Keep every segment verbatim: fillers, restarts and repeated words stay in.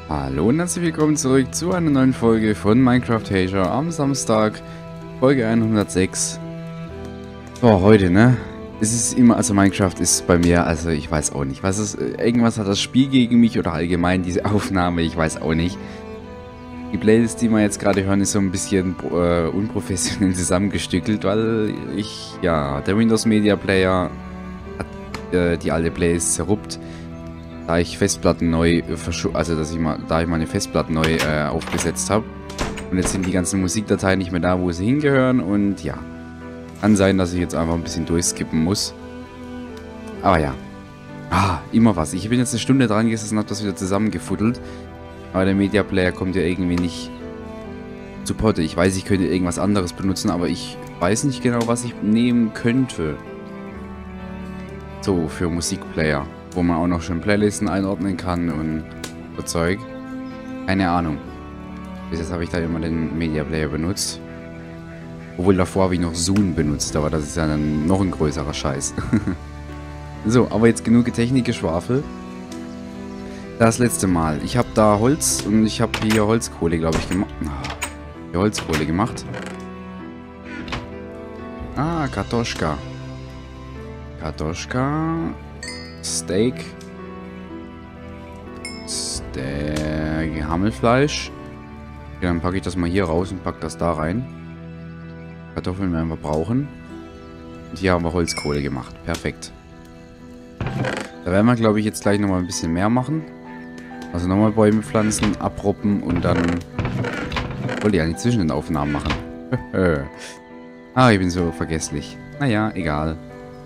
Hallo und herzlich willkommen zurück zu einer neuen Folge von Minecraft Asia am Samstag, Folge hundertsechs. So, heute, ne? Es ist immer, also Minecraft ist bei mir, also ich weiß auch nicht, was ist, irgendwas hat das Spiel gegen mich oder allgemein diese Aufnahme, ich weiß auch nicht. Die Playlist, die wir jetzt gerade hören, ist so ein bisschen äh, unprofessionell zusammengestückelt, weil ich, ja, der Windows Media Player hat äh, die alte Playlist zerruppt. Da ich Festplatten neu, also dass ich mal, da ich meine Festplatten neu äh, aufgesetzt habe. Und jetzt sind die ganzen Musikdateien nicht mehr da, wo sie hingehören. Und ja, kann sein, dass ich jetzt einfach ein bisschen durchskippen muss. Aber ja. Ah, immer was. Ich bin jetzt eine Stunde dran gesessen und habe das wieder zusammengefuddelt. Aber der Media Player kommt ja irgendwie nicht zu Potte. Ich weiß, ich könnte irgendwas anderes benutzen, aber ich weiß nicht genau, was ich nehmen könnte. So, für Musikplayer. Wo man auch noch schön Playlisten einordnen kann und so Zeug. Keine Ahnung. Bis jetzt habe ich da immer den Media Player benutzt. Obwohl davor habe ich noch Zoom benutzt, aber das ist ja dann noch ein größerer Scheiß. So, aber jetzt genug Technikgeschwafel. Das letzte Mal. Ich habe da Holz und ich habe hier Holzkohle, glaube ich, gemacht. Ah, hier Holzkohle gemacht. Ah, Kartoschka. Kartoschka. Steak. Steak. Hammelfleisch. Okay, dann packe ich das mal hier raus und packe das da rein. Kartoffeln werden wir brauchen. Und hier haben wir Holzkohle gemacht. Perfekt. Da werden wir, glaube ich, jetzt gleich nochmal ein bisschen mehr machen. Also nochmal Bäume pflanzen, abruppen und dann... Wollte ich eigentlich zwischen den Aufnahmen machen. Ah, ich bin so vergesslich. Naja, egal.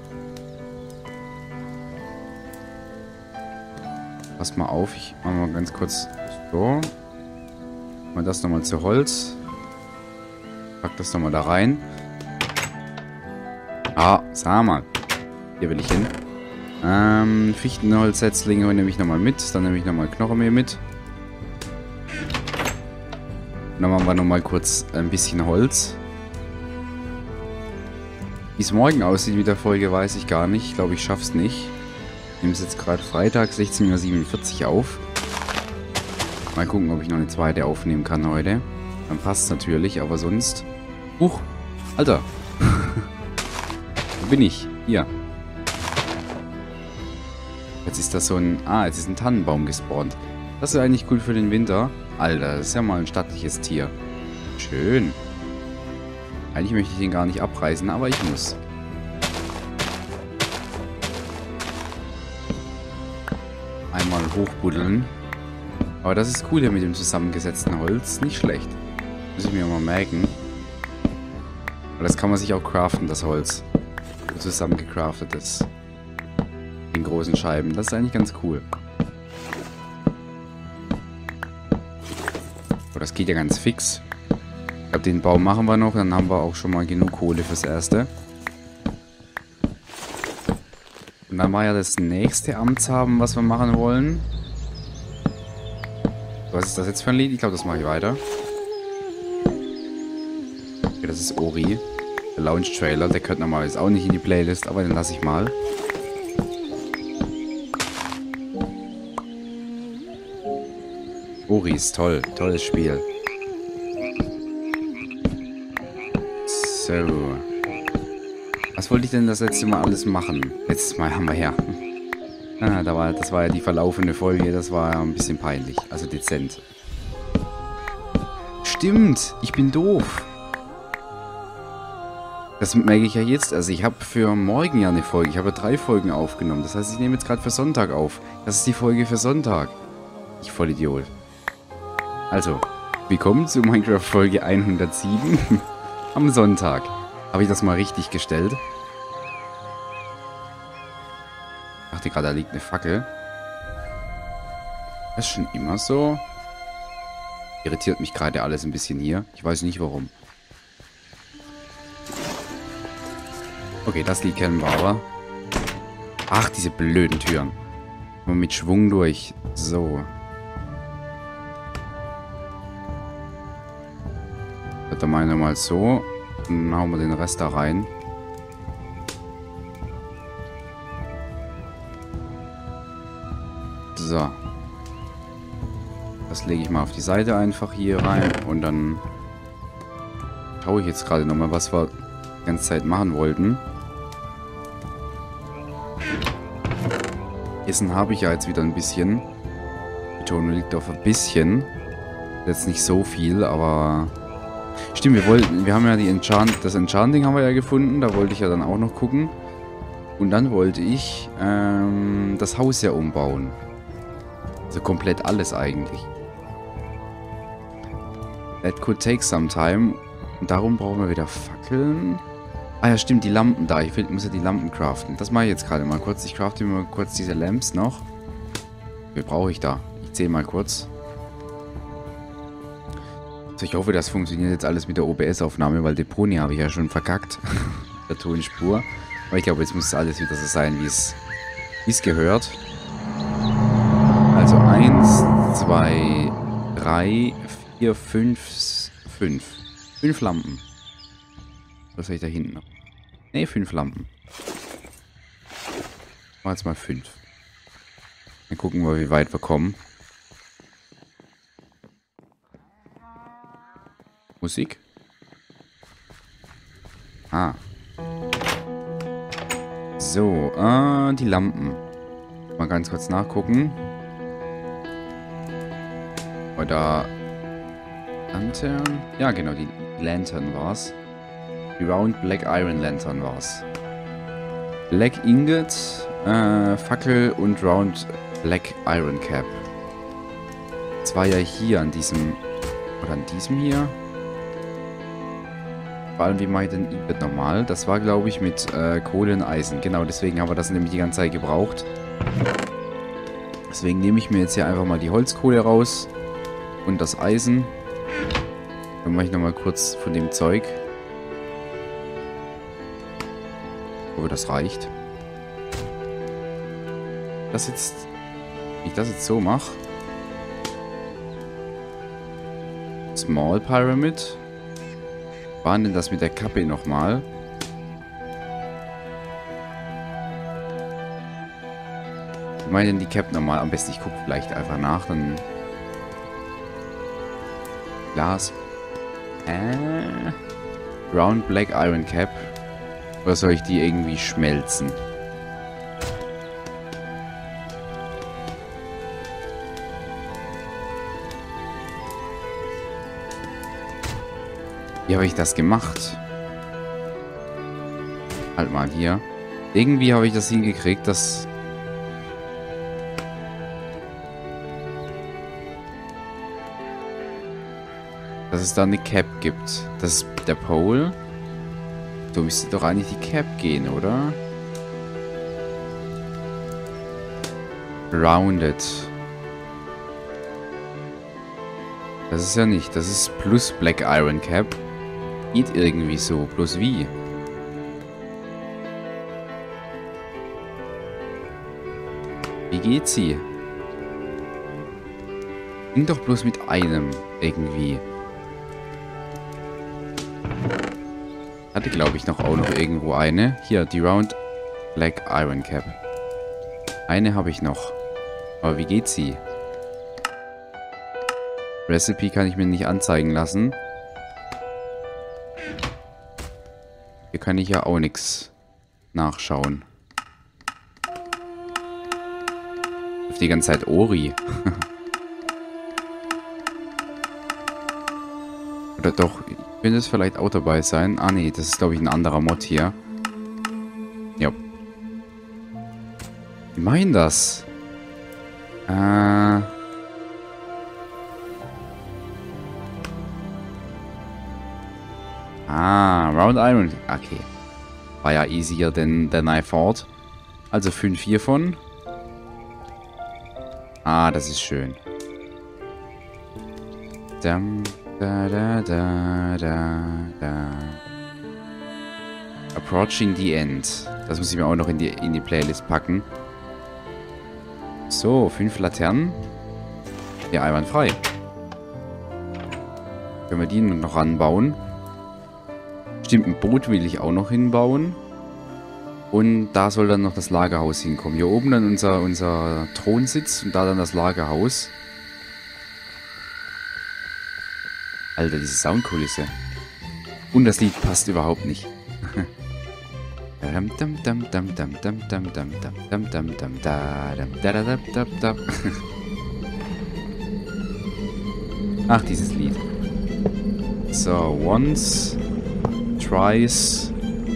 Pass mal auf, ich mache mal ganz kurz so. Mal das nochmal zu Holz. Pack das nochmal da rein. Ah, sag mal. Hier will ich hin. Ähm, Fichtenholzsetzlinge nehme ich nochmal mit. Dann nehme ich nochmal Knochenmehl mit. Und dann machen wir nochmal kurz ein bisschen Holz. Wie es morgen aussieht mit der Folge, weiß ich gar nicht. Ich glaube, ich schaff's nicht. Ich nehme es jetzt gerade Freitag, sechzehn Uhr siebenundvierzig auf. Mal gucken, ob ich noch eine zweite aufnehmen kann heute. Dann passt es natürlich, aber sonst... Huch, Alter. Wo bin ich? Hier. Jetzt ist das so ein... Ah, jetzt ist ein Tannenbaum gespawnt. Das ist eigentlich cool für den Winter. Alter, das ist ja mal ein stattliches Tier. Schön. Eigentlich möchte ich ihn gar nicht abreißen, aber ich muss. Einmal hochbuddeln. Aber das ist cool hier mit dem zusammengesetzten Holz. Nicht schlecht. Muss ich mir mal merken. Aber das kann man sich auch craften, das Holz. Zusammengecraftet ist. In großen Scheiben. Das ist eigentlich ganz cool. Oh, das geht ja ganz fix. Ich glaube, den Baum machen wir noch. Dann haben wir auch schon mal genug Kohle fürs Erste. Und dann war ja das nächste Amtshaben, was wir machen wollen. Was ist das jetzt für ein Lied? Ich glaube, das mache ich weiter. Okay, das ist Ori. Der Launch-Trailer. Der gehört normalerweise auch nicht in die Playlist, aber den lasse ich mal. Ori ist toll. Tolles Spiel. So. Was wollte ich denn das letzte Mal alles machen? Letztes Mal haben wir her. Ah, da war, das war ja die verlaufende Folge. Das war ja ein bisschen peinlich. Also dezent. Stimmt. Ich bin doof. Das merke ich ja jetzt. Also ich habe für morgen ja eine Folge. Ich habe drei Folgen aufgenommen. Das heißt, ich nehme jetzt gerade für Sonntag auf. Das ist die Folge für Sonntag. Ich Vollidiot. Also, willkommen zu Minecraft Folge hundertsieben. Am Sonntag. Habe ich das mal richtig gestellt? Ich dachte gerade, da liegt eine Fackel. Das ist schon immer so. Irritiert mich gerade alles ein bisschen hier. Ich weiß nicht warum. Okay, das Lied kennen wir aber. Ach, diese blöden Türen. Mal mit Schwung durch. So. Dann machen wir mal so. Dann hauen wir den Rest da rein. So. Das lege ich mal auf die Seite einfach hier rein. Und dann schaue ich jetzt gerade nochmal, was wir die ganze Zeit machen wollten. Essen habe ich ja jetzt wieder ein bisschen. Die Betonung liegt auf ein bisschen. Jetzt nicht so viel, aber... Stimmt, wir wollten, wir haben ja die Enchant, das Enchanting haben wir ja gefunden. Da wollte ich ja dann auch noch gucken. Und dann wollte ich ähm, das Haus ja umbauen. Also komplett alles eigentlich. That could take some time. Und darum brauchen wir wieder Fackeln. Ah ja, stimmt, die Lampen da. Ich will, muss ja die Lampen craften. Das mache ich jetzt gerade mal kurz. Ich crafte mir mal kurz diese Lamps noch. Wie brauche ich da? Ich zähle mal kurz. Also ich hoffe, das funktioniert jetzt alles mit der O B S-Aufnahme, weil Deponi habe ich ja schon verkackt. Der Tonspur. Aber ich glaube, jetzt muss alles wieder so sein, wie es wie es gehört. Also eins, zwei, drei, vier, fünf, fünf. Fünf Lampen. Was habe ich da hinten noch? Ne, fünf Lampen. Mach jetzt mal fünf. Dann gucken wir, wie weit wir kommen. Musik? Ah. So, äh, die Lampen. Mal ganz kurz nachgucken. Oder Lantern? Ja, genau, die Lantern war's. Die Round Black Iron Lantern war's. Black Ingot, äh, Fackel und Round Black Iron Cap. Das war ja hier an diesem, oder an diesem hier. Vor allem, wie mache ich denn Ingot normal? Das war, glaube ich, mit äh, Kohle und Eisen. Genau, deswegen haben wir das nämlich die ganze Zeit gebraucht. Deswegen nehme ich mir jetzt hier einfach mal die Holzkohle raus. Und das Eisen. Dann mache ich nochmal kurz von dem Zeug. Ich hoffe, das reicht. Das jetzt... Wenn ich das jetzt so mache. Small Pyramid. War denn das mit der Kappe nochmal? Ich meine denn die Cap nochmal? Am besten ich gucke vielleicht einfach nach, dann... Glas. Äh... Round Black Iron Cap. Oder soll ich die irgendwie schmelzen? Wie habe ich das gemacht? Halt mal hier. Irgendwie habe ich das hingekriegt, dass... dass es da eine Cap gibt. Das ist der Pole. So müsste doch eigentlich die Cap gehen, oder? Rounded. Das ist ja nicht. Das ist plus Black Iron Cap. Geht irgendwie so. Bloß wie? Wie geht sie? Ging doch bloß mit einem irgendwie. Hatte, glaube ich, noch auch noch irgendwo eine. Hier, die Round Black Iron Cap. Eine habe ich noch. Aber wie geht sie? Recipe kann ich mir nicht anzeigen lassen. Hier kann ich ja auch nichts nachschauen. Auf die ganze Zeit Ori. Oder doch, könnte es vielleicht auch dabei sein. Ah nee, das ist glaube ich ein anderer Mod hier. Ja. Wie meinen das? Äh... Ah, Round Iron. Okay. War ja easier than, than I thought. Also fünf hiervon. Ah, das ist schön. Dam, da, da, da, da, da. Approaching the End. Das muss ich mir auch noch in die, in die Playlist packen. So, fünf Laternen. Ja, einwandfrei. Können wir die noch ranbauen? Stimmt, ein Boot will ich auch noch hinbauen. Und da soll dann noch das Lagerhaus hinkommen. Hier oben dann unser, unser Thronsitz und da dann das Lagerhaus. Alter, diese Soundkulisse. Und das Lied passt überhaupt nicht. Ach, dieses Lied. So, once, twice,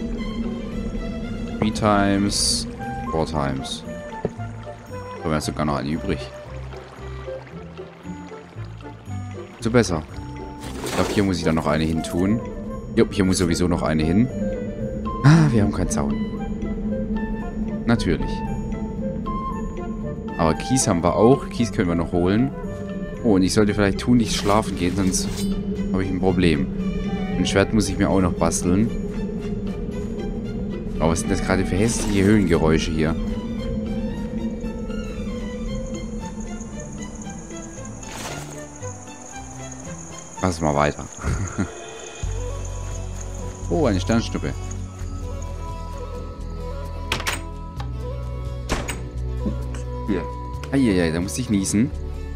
three times, four times. Da wäre sogar noch eine übrig. So besser. Ich glaube, hier muss ich dann noch eine hin tun. Jupp, hier muss sowieso noch eine hin. Ah, wir haben keinen Zaun. Natürlich. Aber Kies haben wir auch. Kies können wir noch holen. Oh, und ich sollte vielleicht tun, nicht schlafen gehen, sonst habe ich ein Problem. Ein Schwert muss ich mir auch noch basteln. Aber was sind das gerade für hässliche Höhlengeräusche hier? Lass mal weiter. Oh, eine Sternschnuppe. Hier. Eieiei, da musste ich niesen.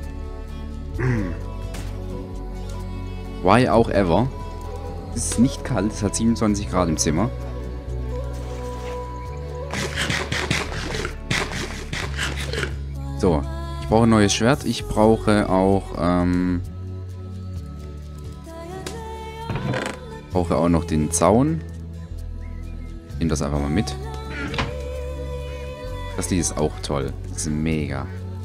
Why auch ever. Es ist nicht kalt, es hat siebenundzwanzig Grad im Zimmer. So, ich brauche ein neues Schwert. Ich brauche auch, ähm... brauche auch noch den Zaun. Ich nehme das einfach mal mit. Das Lied ist auch toll. Das ist mega.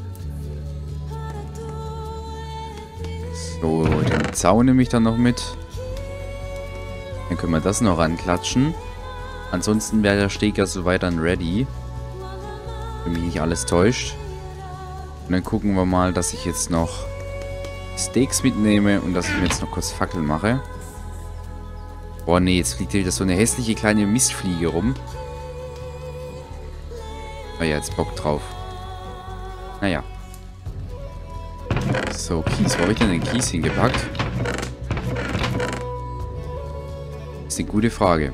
So, den Zaun nehme ich dann noch mit. Dann können wir das noch ranklatschen. Ansonsten wäre der Steg ja soweit dann ready. Wenn mich nicht alles täuscht. Und dann gucken wir mal, dass ich jetzt noch Steaks mitnehme und dass ich mir jetzt noch kurz Fackel mache. Boah, nee, jetzt fliegt hier wieder so eine hässliche kleine Mistfliege rum. Ah ja, jetzt Bock drauf. Naja. So, Kies. Wo habe ich denn den Kies hingepackt? Das ist eine gute Frage.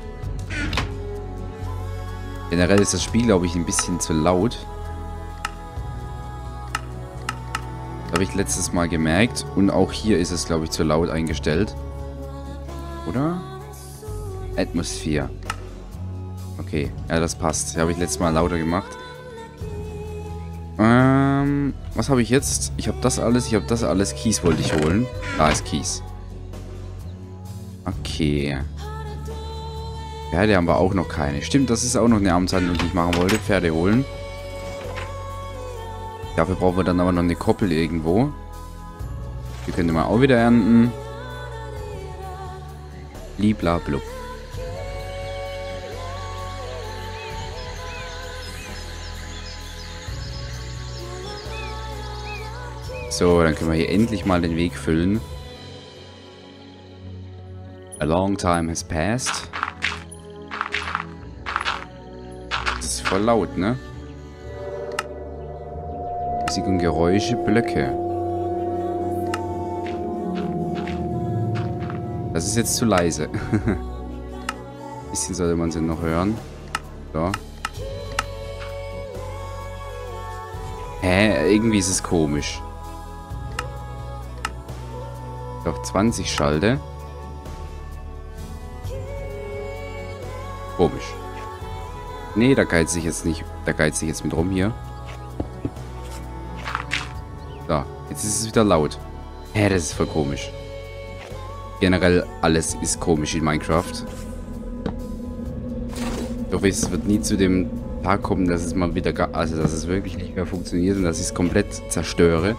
Generell ist das Spiel, glaube ich, ein bisschen zu laut. Das habe ich letztes Mal gemerkt. Und auch hier ist es, glaube ich, zu laut eingestellt. Oder? Atmosphäre. Okay, ja, das passt. Das habe ich letztes Mal lauter gemacht. Ähm, was habe ich jetzt? Ich habe das alles, ich habe das alles. Kies wollte ich holen. Da ist Kies. Okay. Pferde haben wir auch noch keine. Stimmt, das ist auch noch eine Amtshandlung, die ich machen wollte. Pferde holen. Dafür brauchen wir dann aber noch eine Koppel irgendwo. Die könnte man auch wieder ernten. Bliblablub. So, dann können wir hier endlich mal den Weg füllen. A long time has passed. Das ist voll laut, ne? Musik und Geräusche, Blöcke. Das ist jetzt zu leise. Ein bisschen sollte man sie noch hören. So. Hä? Irgendwie ist es komisch. Auf zwanzig schalte. Komisch. Nee, da geizt sich jetzt nicht. Da geizt sich jetzt mit rum hier. So, jetzt ist es wieder laut. Hä, das ist voll komisch. Generell alles ist komisch in Minecraft. Ich hoffe, es wird nie zu dem Tag kommen, dass es mal wieder, also dass es wirklich nicht mehr funktioniert und dass ich es komplett zerstöre.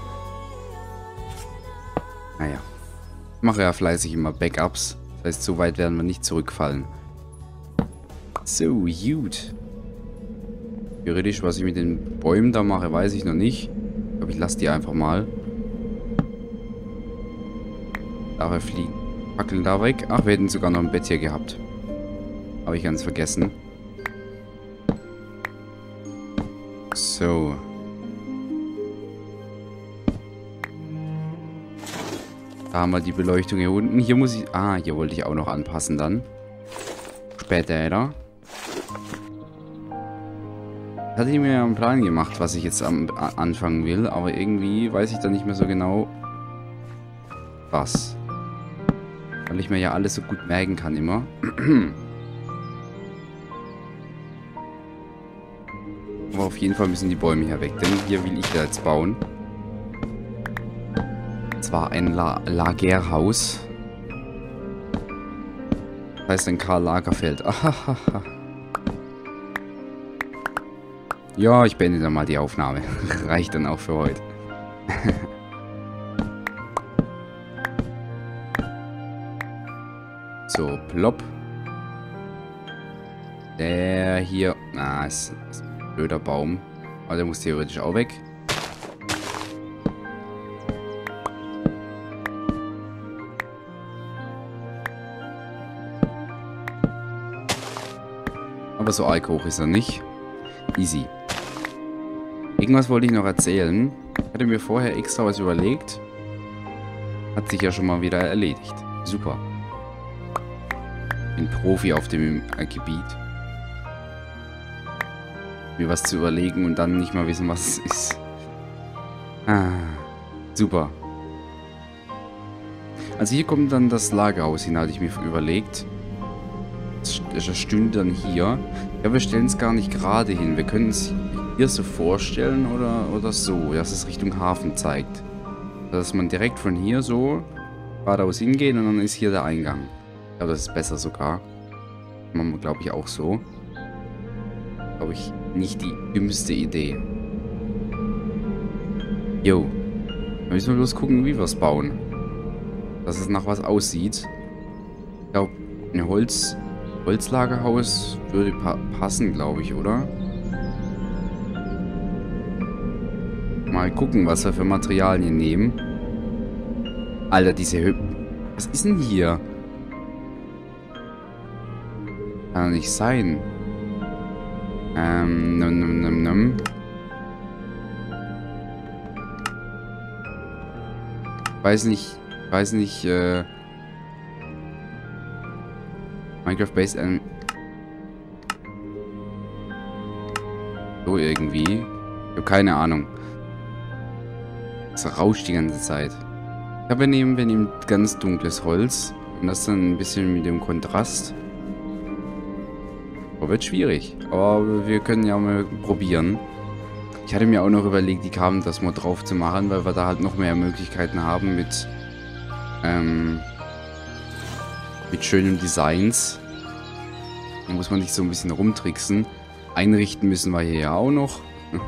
Naja. Ich mache ja fleißig immer Backups. Das heißt, so weit werden wir nicht zurückfallen. So, gut. Theoretisch, was ich mit den Bäumen da mache, weiß ich noch nicht. Ich glaube, ich lasse die einfach mal. Dafür fliegen Fackeln da weg. Ach, wir hätten sogar noch ein Bett hier gehabt. Habe ich ganz vergessen. So. Da haben wir die Beleuchtung hier unten. Hier muss ich... Ah, hier wollte ich auch noch anpassen dann. Später, oder? Hatte ich mir ja einen Plan gemacht, was ich jetzt am anfangen will. Aber irgendwie weiß ich da nicht mehr so genau... was. Weil ich mir ja alles so gut merken kann immer. Aber auf jeden Fall müssen die Bäume hier weg, denn hier will ich ja jetzt bauen. Zwar ein La Lagerhaus. Das heißt ein Karl Lagerfeld. Ahahaha. Ja, ich beende dann mal die Aufnahme. Reicht dann auch für heute. So, plopp. Der hier... Ah, ist, ist ein blöder Baum. Aber der muss theoretisch auch weg. Aber so arg hoch ist er nicht. Easy. Irgendwas wollte ich noch erzählen. Ich hatte mir vorher extra was überlegt. Hat sich ja schon mal wieder erledigt. Super. Bin Profi auf dem äh, Gebiet. Mir was zu überlegen und dann nicht mal wissen, was es ist. Ah, super. Also hier kommt dann das Lagerhaus hin, hatte ich mir überlegt. Das stünde dann hier. Ja, wir stellen es gar nicht gerade hin. Wir können es hier so vorstellen oder, oder so, dass es Richtung Hafen zeigt. Dass man direkt von hier so geradeaus hingeht und dann ist hier der Eingang. Ich glaube, das ist besser sogar. Machen wir, glaube ich, auch so. Glaube ich, nicht die dümmste Idee. Jo. Dann müssen wir bloß gucken, wie wir es bauen. Dass es nach was aussieht. Ich glaube, ein Holz... Holzlagerhaus würde pa passen, glaube ich, oder? Mal gucken, was wir für Materialien nehmen. Alter, diese Hü... Was ist denn hier? Kann nicht sein. Ähm, num, num, num, num. Weiß nicht, weiß nicht, äh... Minecraft Base ähm, so irgendwie. Ich habe keine Ahnung. Es rauscht die ganze Zeit. Ja, wir nehmen, wir nehmen ganz dunkles Holz. Und das dann ein bisschen mit dem Kontrast. Aber wird schwierig. Aber wir können ja mal probieren. Ich hatte mir auch noch überlegt, die Kamen das mal drauf zu machen, weil wir da halt noch mehr Möglichkeiten haben mit ähm, mit schönen Designs. Da muss man nicht so ein bisschen rumtricksen. Einrichten müssen wir hier ja auch noch.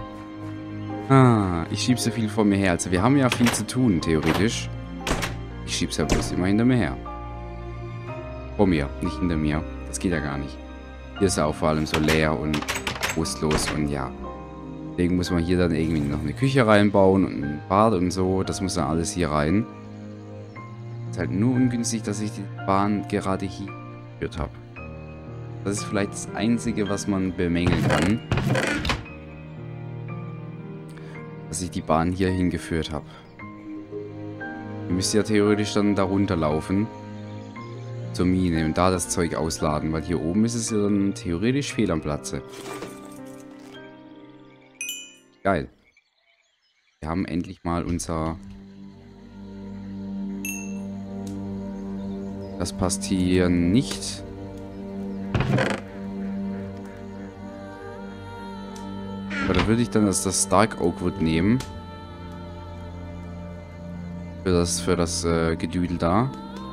Ah, ich schieb so viel vor mir her. Also wir haben ja viel zu tun, theoretisch. Ich schieb's ja bloß immer hinter mir her. Vor mir, nicht hinter mir. Das geht ja gar nicht. Hier ist ja auch vor allem so leer und brustlos und ja. Deswegen muss man hier dann irgendwie noch eine Küche reinbauen und ein Bad und so. Das muss dann alles hier rein. Ist halt nur ungünstig, dass ich die Bahn gerade hier geführt habe. Das ist vielleicht das Einzige, was man bemängeln kann. Dass ich die Bahn hier hingeführt habe. Ihr müsst ja theoretisch dann da runterlaufen. Zur Mine und da das Zeug ausladen. Weil hier oben ist es ja dann theoretisch fehl am Platze. Geil. Wir haben endlich mal unser... Das passt hier nicht. Aber da würde ich dann das, das Dark Oakwood nehmen. Für das, für das äh, Gedüdel da.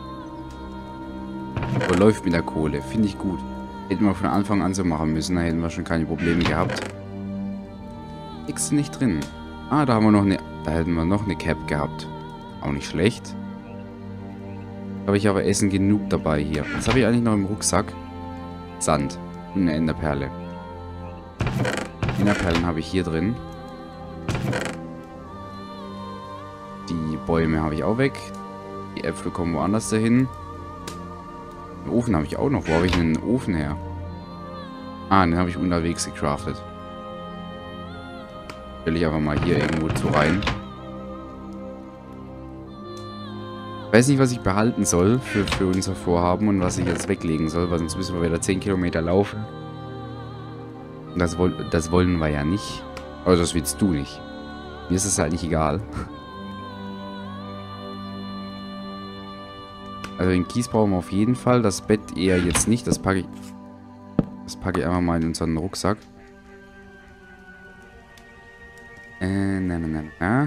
Aber läuft mit der Kohle. Finde ich gut. Hätten wir von Anfang an so machen müssen. Da hätten wir schon keine Probleme gehabt. Nix nicht drin. Ah, da haben wir noch eine... Da hätten wir noch eine Cap gehabt. Auch nicht schlecht. Habe ich aber Essen genug dabei hier. Was habe ich eigentlich noch im Rucksack? Sand. Und eine Enderperle. Enderperlen habe ich hier drin. Die Bäume habe ich auch weg. Die Äpfel kommen woanders dahin. Den Ofen habe ich auch noch. Wo habe ich denn den Ofen her? Ah, den habe ich unterwegs gecraftet. Stelle ich einfach mal hier irgendwo zu rein. Ich weiß nicht, was ich behalten soll für, für unser Vorhaben und was ich jetzt weglegen soll, weil sonst müssen wir wieder zehn Kilometer laufen. Und das, woll, das wollen wir ja nicht. Aber das willst du nicht. Mir ist es halt nicht egal. Also den Kies brauchen wir auf jeden Fall. Das Bett eher jetzt nicht. Das packe ich... Das packe ich einfach mal in unseren Rucksack. Äh, na, na, na, na.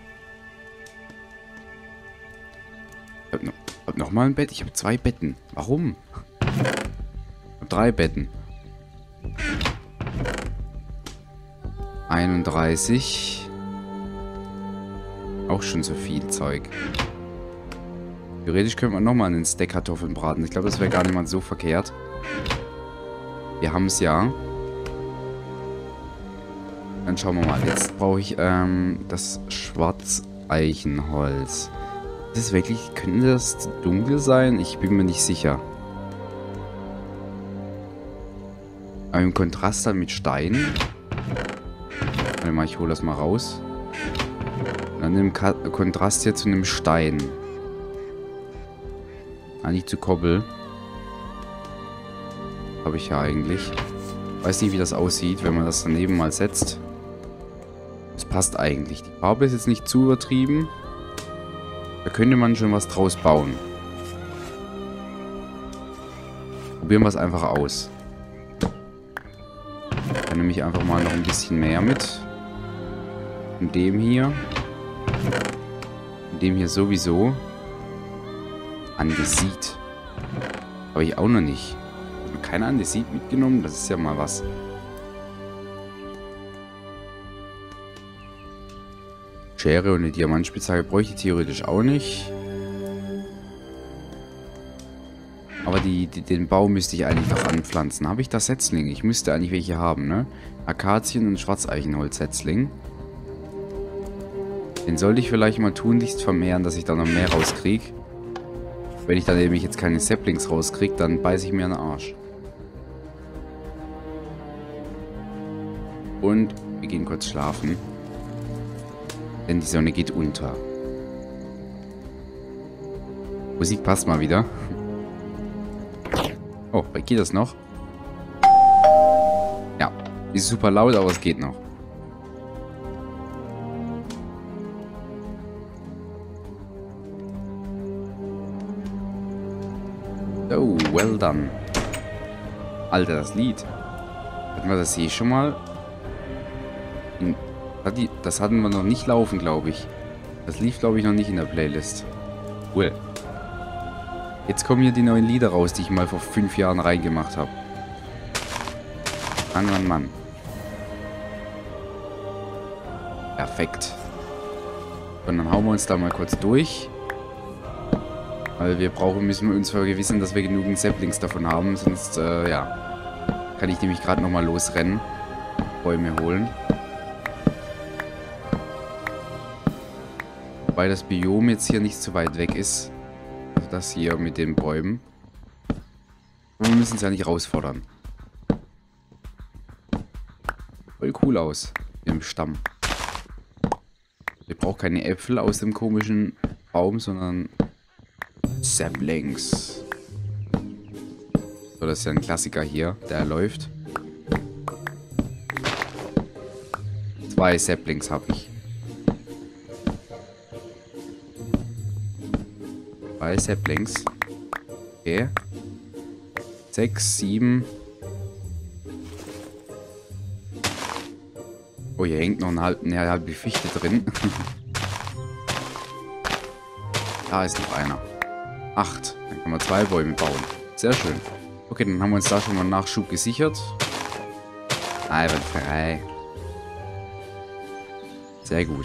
Ich hab noch, hab noch mal ein Bett. Ich habe zwei Betten. Warum? Ich hab drei Betten. einunddreißig. Auch schon so viel Zeug. Theoretisch könnte man nochmal einen Stack Kartoffeln braten. Ich glaube, das wäre gar nicht mal so verkehrt. Wir haben es ja. Dann schauen wir mal. Jetzt brauche ich ähm, das Schwarzeichenholz. Ist es wirklich... Könnte das dunkel sein? Ich bin mir nicht sicher. Aber im Kontrast dann mit Stein. Warte mal, ich hole das mal raus. Und dann im Ka Kontrast hier zu einem Stein. Eigentlich zu Kobbel. Habe ich ja eigentlich. Weiß nicht, wie das aussieht, wenn man das daneben mal setzt. Das passt eigentlich. Die Farbe ist jetzt nicht zu übertrieben. Da könnte man schon was draus bauen. Probieren wir es einfach aus. Dann nehme ich einfach mal noch ein bisschen mehr mit. In dem hier. In dem hier sowieso. Andesit. Habe ich auch noch nicht. Ich habe keine Andesit mitgenommen. Das ist ja mal was. Schere und eine Diamantspitzhacke bräuchte ich theoretisch auch nicht. Aber die, die, den Baum müsste ich eigentlich noch anpflanzen. Habe ich da Setzlinge? Ich müsste eigentlich welche haben, ne? Akazien- und Schwarzeichenholz-Setzling. Den sollte ich vielleicht mal tunlichst vermehren, dass ich da noch mehr rauskriege. Wenn ich dann nämlich jetzt keine Saplings rauskriege, dann beiße ich mir an den Arsch. Und wir gehen kurz schlafen. Denn die Sonne geht unter. Musik passt mal wieder. Oh, geht das noch? Ja, ist super laut, aber es geht noch. Oh, well done. Alter, das Lied. Hatten wir das hier schon mal? Das hatten wir noch nicht laufen, glaube ich. Das lief, glaube ich, noch nicht in der Playlist. Cool. Jetzt kommen hier die neuen Lieder raus, die ich mal vor fünf Jahren reingemacht habe. Mann, Mann, Mann. Perfekt. Und dann hauen wir uns da mal kurz durch. Weil wir brauchen, müssen wir uns vergewissern, dass wir genügend Saplings davon haben. Sonst, äh, ja. Kann ich nämlich gerade nochmal losrennen. Bäume holen. Wobei das Biom jetzt hier nicht so weit weg ist. Also das hier mit den Bäumen. Und wir müssen es ja nicht herausfordern. Voll cool aus. Im Stamm. Wir brauchen keine Äpfel aus dem komischen Baum, sondern Saplings. So, das ist ja ein Klassiker hier, der läuft. Zwei Saplings habe ich. Zwei Saplings. Okay. Sechs, sieben. Oh, hier hängt noch eine halbe, eine halbe Fichte drin. Da ist noch einer. Acht. Dann können wir zwei Bäume bauen. Sehr schön. Okay, dann haben wir uns da schon mal Nachschub gesichert. Einwandfrei. Sehr gut.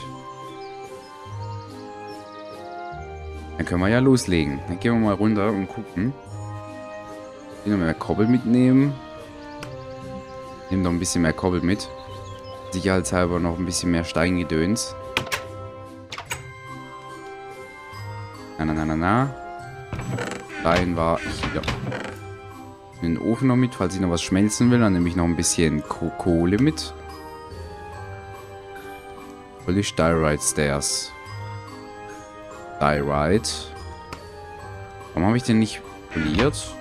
Dann können wir ja loslegen. Dann gehen wir mal runter und gucken. Ich will noch mehr Kobbel mitnehmen. Nehmen noch ein bisschen mehr Kobbel mit. Sicherheitshalber noch ein bisschen mehr Steingedöns. Na, na, na, na, na. Stein war hier. Den Ofen noch mit, falls ich noch was schmelzen will. Dann nehme ich noch ein bisschen Kohle mit. Polish Diorite Stairs. Diorite. Warum habe ich den nicht poliert?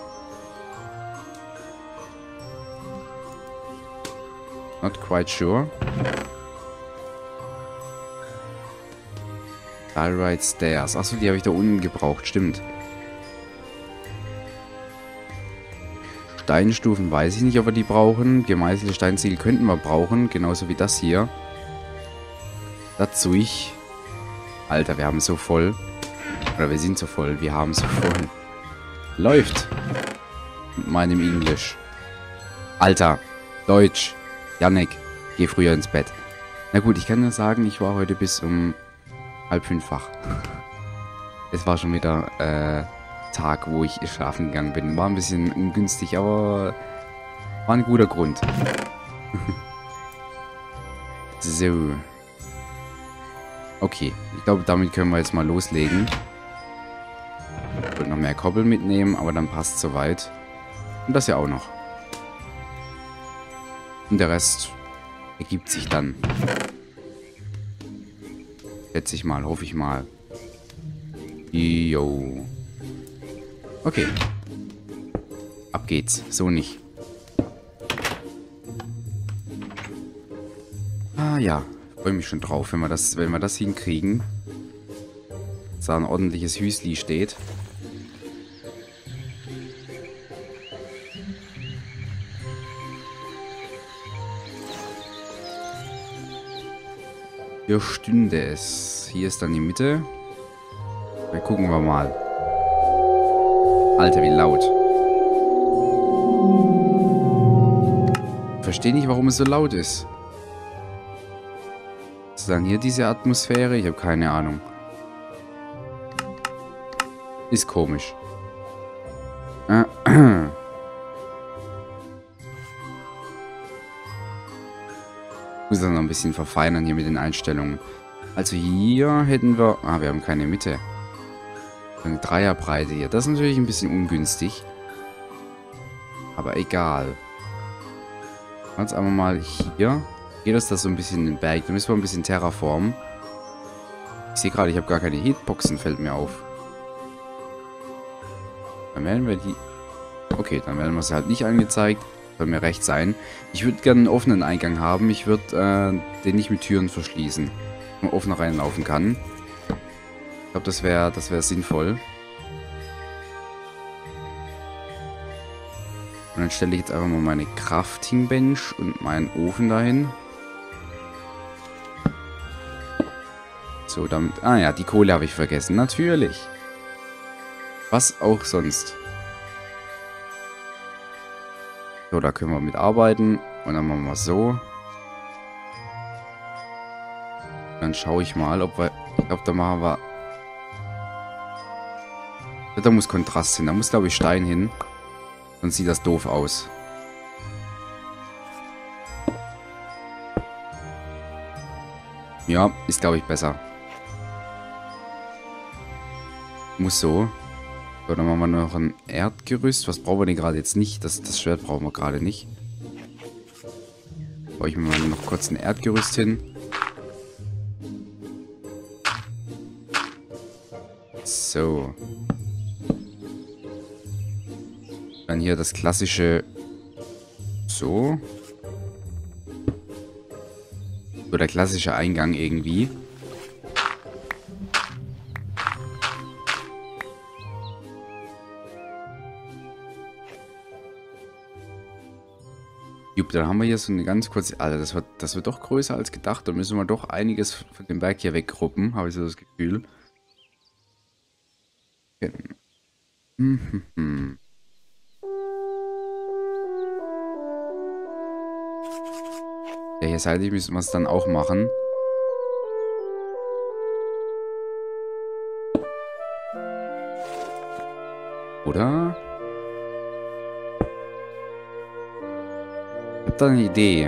Not quite sure. Diorite Stairs. Achso, die habe ich da unten gebraucht. Stimmt. Steinstufen weiß ich nicht, ob wir die brauchen. Gemeißelte Steinziegel könnten wir brauchen, genauso wie das hier. Dazu ich. Alter, wir haben so voll. Oder wir sind so voll, wir haben so voll. Läuft. Mit meinem Englisch. Alter, Deutsch. Jannik, geh früher ins Bett. Na gut, ich kann nur sagen, ich war heute bis um halb fünf wach. Es war schon wieder äh, Tag, wo ich schlafen gegangen bin. War ein bisschen ungünstig, aber war ein guter Grund. So. Okay, ich glaube, damit können wir jetzt mal loslegen. Ich wollte noch mehr Koppel mitnehmen, aber dann passt soweit. Und das ja auch noch. Und der Rest ergibt sich dann. Schätze ich mal, hoffe ich mal. Jo. Okay. Ab geht's. So nicht. Ah ja. Freue mich schon drauf, wenn wir das, wenn wir das hinkriegen. Dass da ein ordentliches Hüsli steht. Hier stünde es. Hier ist dann die Mitte. Dann gucken wir mal. Alter, wie laut. Ich verstehe nicht, warum es so laut ist. Ist dann hier diese Atmosphäre? Ich habe keine Ahnung. Ist komisch. Äh, äh. Muss dann noch ein bisschen verfeinern hier mit den Einstellungen. Also hier hätten wir... Ah, wir haben keine Mitte. Eine Dreierbreite hier. Das ist natürlich ein bisschen ungünstig. Aber egal. Jetzt einmal mal hier. Geht das da so ein bisschen in den Berg. Da müssen wir ein bisschen terraformen. Ich sehe gerade, ich habe gar keine Hitboxen, fällt mir auf. Dann werden wir die... Okay, dann werden wir sie halt nicht angezeigt. Soll mir recht sein. Ich würde gerne einen offenen Eingang haben. Ich würde äh, den nicht mit Türen verschließen. Wo man offen reinlaufen kann. Ich glaube, das wäre das wäre sinnvoll. Und dann stelle ich jetzt einfach mal meine Crafting Bench und meinen Ofen dahin. So, damit... Ah ja, die Kohle habe ich vergessen. Natürlich. Was auch sonst. So, da können wir mit arbeiten. Und dann machen wir so. Dann schaue ich mal, ob wir... Ich glaube, da machen wir... Da muss Kontrast hin. Da muss, glaube ich, Stein hin. Sonst sieht das doof aus. Ja, ist, glaube ich, besser. Muss so. So, dann machen wir noch ein Erdgerüst. Was brauchen wir denn gerade jetzt nicht? Das, das Schwert brauchen wir gerade nicht. Baue ich mir mal noch kurz ein Erdgerüst hin. So. Dann hier das klassische... So. So, der klassische Eingang irgendwie. Jupp, dann haben wir hier so eine ganz kurze... Alter, das wird, das wird doch größer als gedacht. Da müssen wir doch einiges von dem Berg hier weggruppen, habe ich so das Gefühl. Mhm. Ja, hier seitlich müssen wir es dann auch machen. Oder? Ich hab da eine Idee.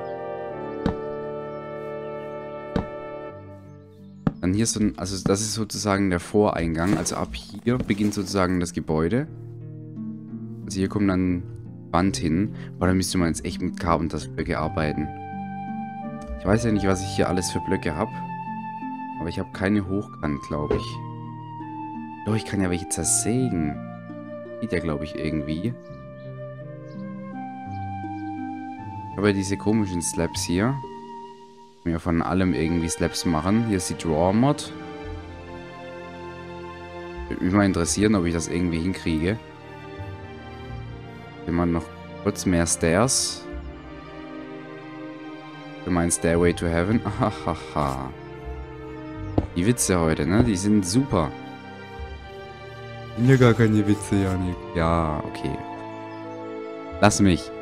Dann hier so ein, also das ist sozusagen der Voreingang. Also ab hier beginnt sozusagen das Gebäude. Also hier kommt dann Wand hin. Aber da müsste man jetzt echt mit Carpenters-Blöcke arbeiten. Ich weiß ja nicht, was ich hier alles für Blöcke habe. Aber ich habe keine hochkant, glaube ich. Doch, ich kann ja welche zersägen. Geht ja, glaube ich, irgendwie. Ich habe ja diese komischen Slabs hier. Wir von allem irgendwie Slabs machen. Hier ist die Draw-Mod. Würde mich mal interessieren, ob ich das irgendwie hinkriege. Immer noch kurz mehr Stairs. Du meinst Stairway to Heaven? Ahaha. Die Witze heute, ne? Die sind super. Sind ja gar keine Witze, Janik. Ja, okay. Lass mich.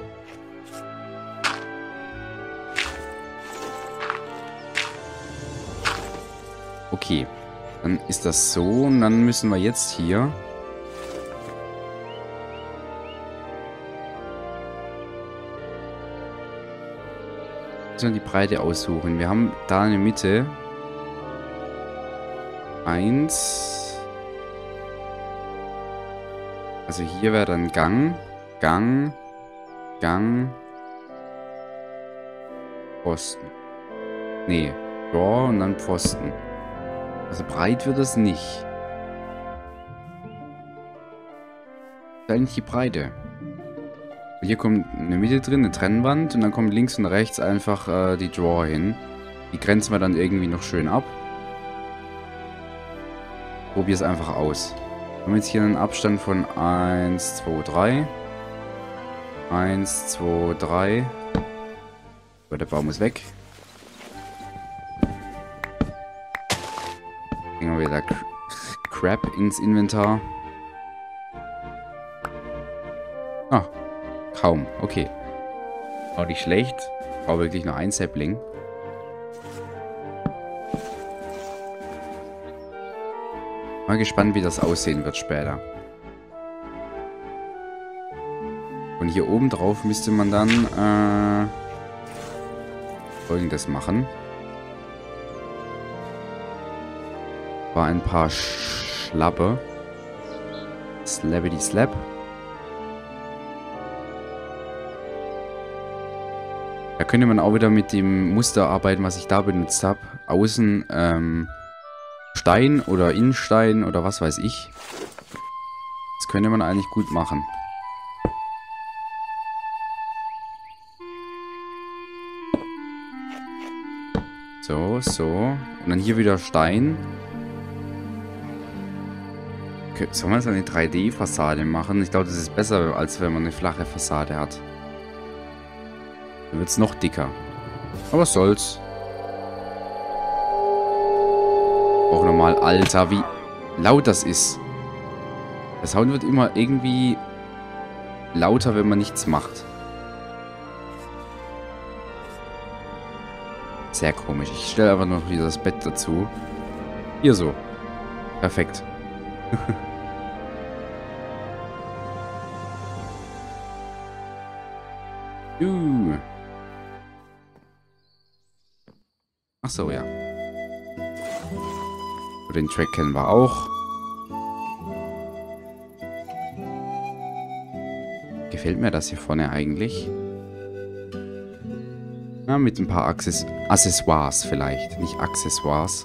Okay. Dann ist das so und dann müssen wir jetzt hier... müssen wir die Breite aussuchen. Wir haben da in der Mitte... Eins. Also hier wäre dann Gang, Gang, Gang, Pfosten. Nee, Door und dann Pfosten. Also breit wird es nicht. Das ist eigentlich die Breite. Hier kommt eine Mitte drin, eine Trennwand und dann kommt links und rechts einfach äh, die Drawer hin. Die grenzen wir dann irgendwie noch schön ab. Probier es einfach aus. Wir haben jetzt hier einen Abstand von eins, zwei, drei. eins, zwei, drei. So, der Baum ist weg. Bringen wir wieder Crap ins Inventar. Ah, kaum. Okay. Auch nicht schlecht. War wirklich nur ein Sapling. Mal gespannt, wie das aussehen wird später. Und hier oben drauf müsste man dann äh, Folgendes machen. War ein paar Schlappe. Slabbity Slap. Da könnte man auch wieder mit dem Muster arbeiten, was ich da benutzt habe. Außen ähm, Stein oder Innenstein oder was weiß ich. Das könnte man eigentlich gut machen. So, so. Und dann hier wieder Stein. Okay, sollen wir jetzt eine drei D-Fassade machen? Ich glaube, das ist besser, als wenn man eine flache Fassade hat. Dann wird es noch dicker. Aber was soll's. Auch nochmal, Alter, wie laut das ist. Der Sound wird immer irgendwie lauter, wenn man nichts macht. Sehr komisch. Ich stelle einfach noch wieder das Bett dazu. Hier so. Perfekt. uh. Ach so, ja. Den Track kennen wir auch. Gefällt mir das hier vorne eigentlich? Na, mit ein paar Access Accessoires vielleicht. Nicht Accessoires.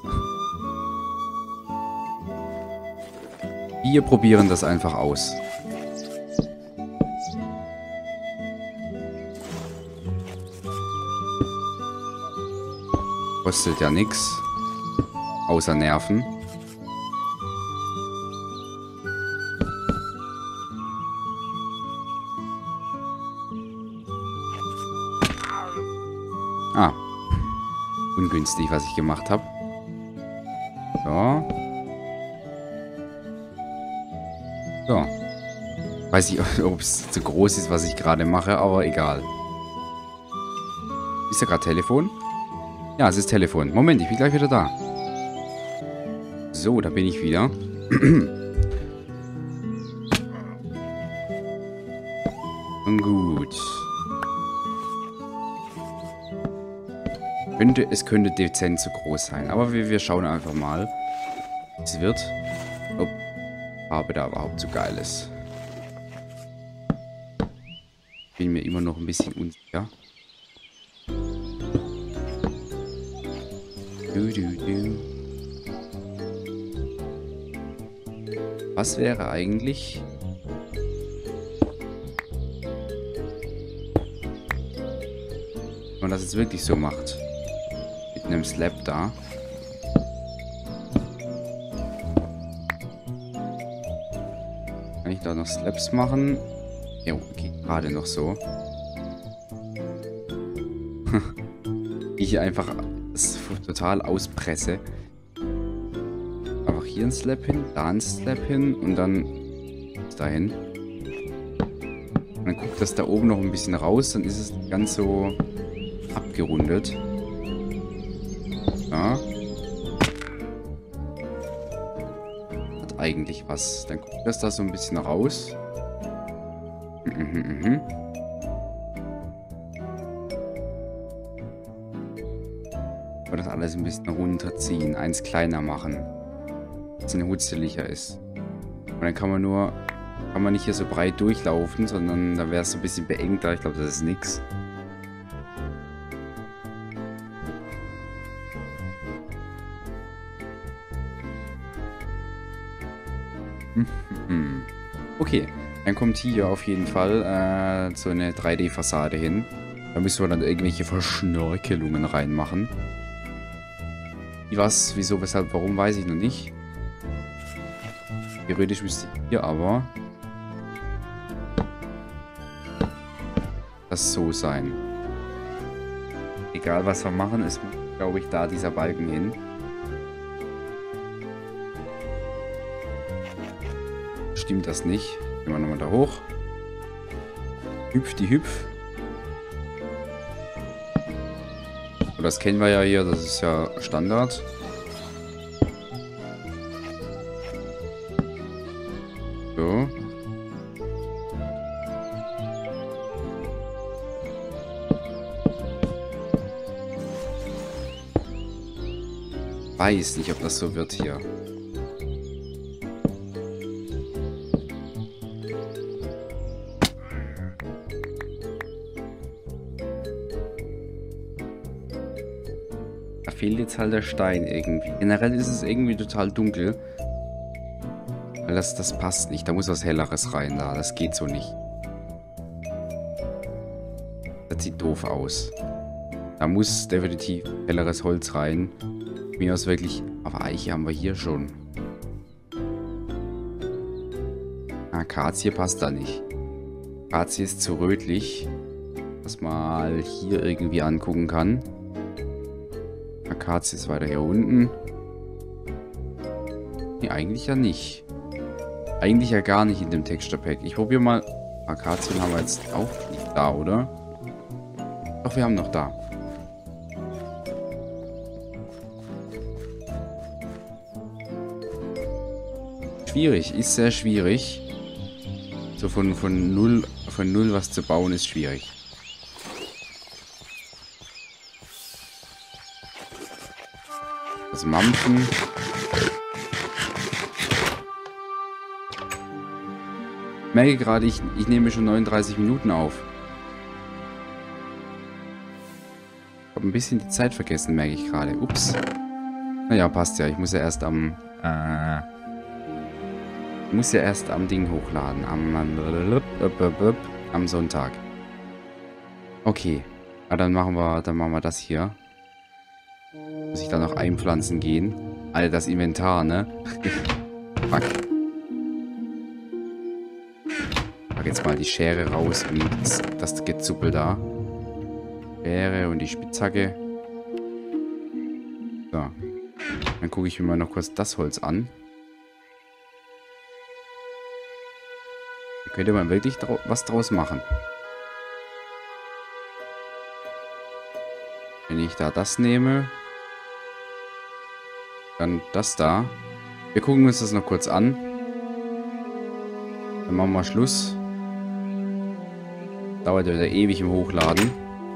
Wir probieren das einfach aus. Kostet ja nichts. Außer Nerven. Ah. Ungünstig, was ich gemacht habe. So. So. Weiß ich, ob es zu groß ist, was ich gerade mache, aber egal. Ist ja gerade Telefon? Ja, es ist Telefon. Moment, ich bin gleich wieder da. So, da bin ich wieder. Und gut. Könnte, es könnte dezent zu groß sein. Aber wir, wir schauen einfach mal, wie es wird. Ob Farbe da überhaupt so geil ist. Bin mir immer noch ein bisschen unsicher. Du, du, du. Was wäre eigentlich... wenn man das jetzt wirklich so macht? Mit einem Slab da. Kann ich da noch Slabs machen? Ja, geht gerade noch so. Ich einfach das total auspresse. Einfach hier ein Slap hin, da ein Slap hin und dann dahin. Und dann guckt das da oben noch ein bisschen raus, dann ist es nicht ganz so abgerundet. Ja. Hat eigentlich was. Dann guckt das da so ein bisschen raus. Mhm, mhm. Aber das alles ein bisschen runterziehen, eins kleiner machen. Dass es hutzeliger ist. Und dann kann man nur, kann man nicht hier so breit durchlaufen, sondern da wäre es so ein bisschen beengter. Ich glaube, das ist nix. Okay, dann kommt hier auf jeden Fall äh, so eine drei D-Fassade hin. Da müssen wir dann irgendwelche Verschnörkelungen reinmachen. Wie was, wieso, weshalb, warum, weiß ich noch nicht. Theoretisch müsste hier aber das so sein. Egal was wir machen, es muss, glaube ich, da dieser Balken hin. Stimmt das nicht? Gehen wir nochmal da hoch. Hüpf die Hüpf. So, das kennen wir ja hier, das ist ja Standard. So. Weiß nicht, ob das so wird hier. Da fehlt jetzt halt der Stein irgendwie. Generell ist es irgendwie total dunkel. Weil das, das passt nicht. Da muss was Helleres rein da. Das geht so nicht. Das sieht doof aus. Da muss definitiv helleres Holz rein. Mir aus wirklich. Aber Eiche haben wir hier schon. Akazie passt da nicht. Akazie ist zu rötlich. Was man mal hier irgendwie angucken kann. Akazie ist weiter hier unten. Nee, eigentlich ja nicht. Eigentlich ja gar nicht in dem Texture Pack. Ich probiere mal. Akazien haben wir jetzt auch nicht da, oder? Doch, wir haben noch da. Schwierig, ist sehr schwierig. So von, von, null, von null was zu bauen ist schwierig. Das Mampfen. Ich merke gerade, ich, ich nehme schon neununddreißig Minuten auf. Ich habe ein bisschen die Zeit vergessen, merke ich gerade. Ups. Naja, passt ja. Ich muss ja erst am... Äh, ich muss ja erst am Ding hochladen. Am, am Sonntag. Okay. Ja, dann machen wir, dann machen wir das hier. Muss ich dann noch einpflanzen gehen. Alter, das Inventar, ne? Fuck. Pack jetzt mal die Schere raus und das, das Gezuppel da. Schere und die Spitzhacke. So. Dann gucke ich mir mal noch kurz das Holz an. Da könnte man wirklich drau- was draus machen. Wenn ich da das nehme, dann das da. Wir gucken uns das noch kurz an. Dann machen wir Schluss. Dauert ja wieder ewig im Hochladen.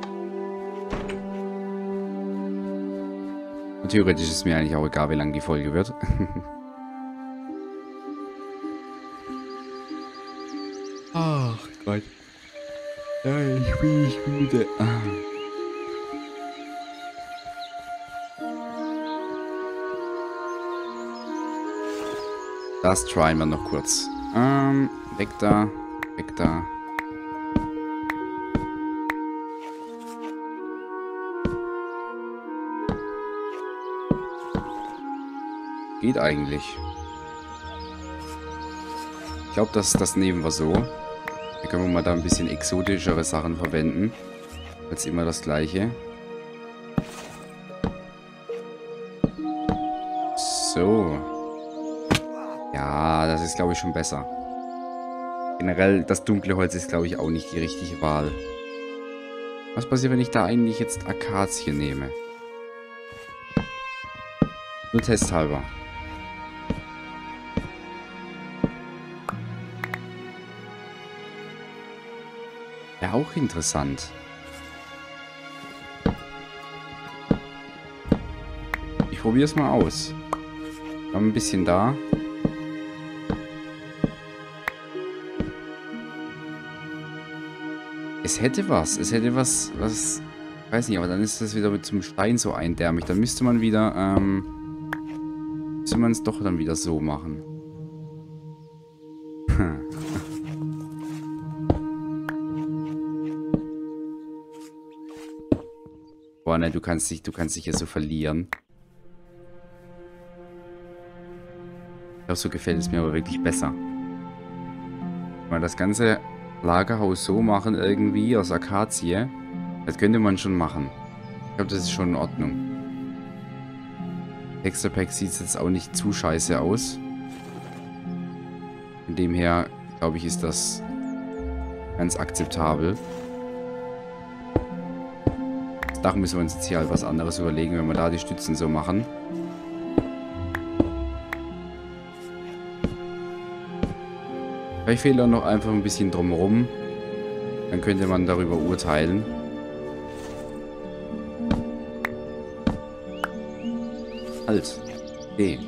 Und theoretisch ist mir eigentlich auch egal, wie lang die Folge wird. Ach Gott. Ja, ich bin nicht müde. Das tryen wir noch kurz. Ähm, weg da, weg da. Geht eigentlich. Ich glaube, das, das nehmen wir so. Da können wir mal da ein bisschen exotischere Sachen verwenden. Als immer das gleiche. So. Ja, das ist, glaube ich, schon besser. Generell, das dunkle Holz ist, glaube ich, auch nicht die richtige Wahl. Was passiert, wenn ich da eigentlich jetzt Akazie nehme? Nur testhalber. Wäre auch interessant. Ich probiere es mal aus. Wir haben ein bisschen da. Es hätte was. Es hätte was, was... Ich weiß nicht, aber dann ist das wieder mit zum Stein so eindärmig. Dann müsste man wieder, ähm... müsste man es doch dann wieder so machen. Hm. Boah, ne, du kannst dich, du kannst dich ja so verlieren. Ich glaube, so gefällt es mir aber wirklich besser. Mal das ganze Lagerhaus so machen irgendwie aus Akazie. Das könnte man schon machen. Ich glaube, das ist schon in Ordnung. Texture Pack sieht jetzt auch nicht zu scheiße aus. Von dem her, glaube ich, ist das ganz akzeptabel. Das Dach müssen wir uns jetzt hier halt was anderes überlegen, wenn wir da die Stützen so machen. Vielleicht fehlt auch noch einfach ein bisschen drumherum. Dann könnte man darüber urteilen. Halt. Okay.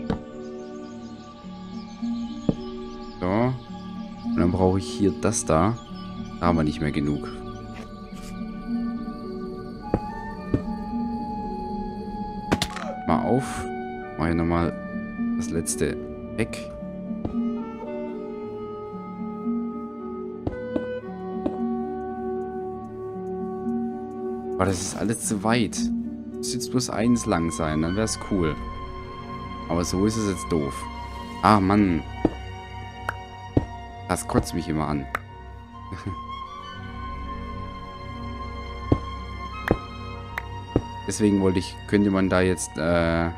So. Und dann brauche ich hier das da. Da haben wir nicht mehr genug. Mal auf. Mache ich nochmal das letzte weg. Aber das ist alles zu weit. Es jetzt bloß eins lang sein, dann wäre es cool. Aber so ist es jetzt doof. Ah, Mann. Das kotzt mich immer an. Deswegen wollte ich, könnte man da jetzt, äh,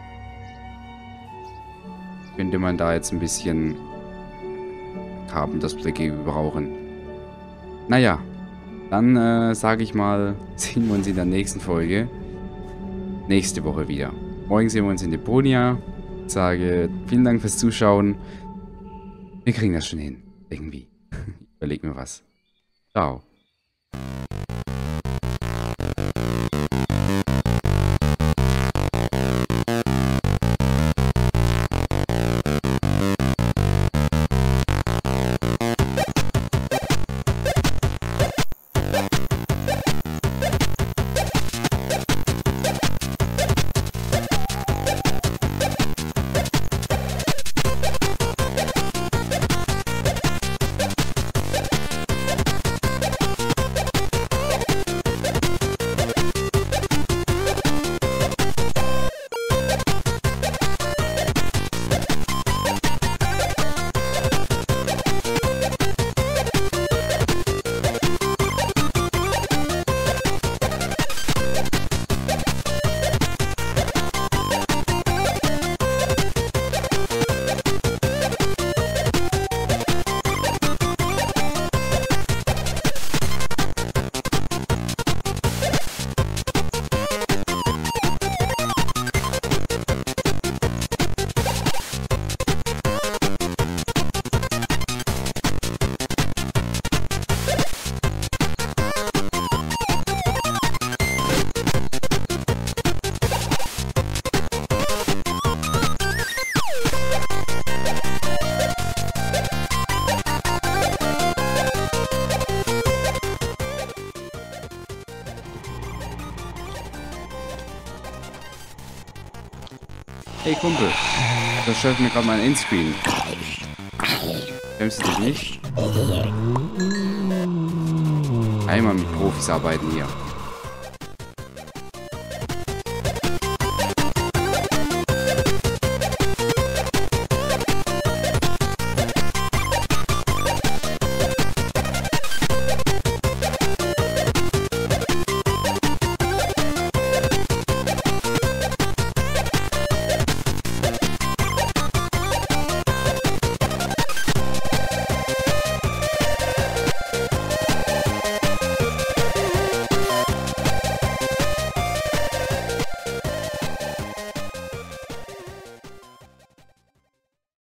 könnte man da jetzt ein bisschen Carbon-Display brauchen. Naja. Dann äh, sage ich mal, sehen wir uns in der nächsten Folge. Nächste Woche wieder. Morgen sehen wir uns in Deponia. Ich sage vielen Dank fürs Zuschauen. Wir kriegen das schon hin. Irgendwie. Ich überleg mir was. Ciao. Hey Kumpel, das stört mir gerade mein Endscreen. Kennst du dich nicht? Einmal mit Profis arbeiten hier.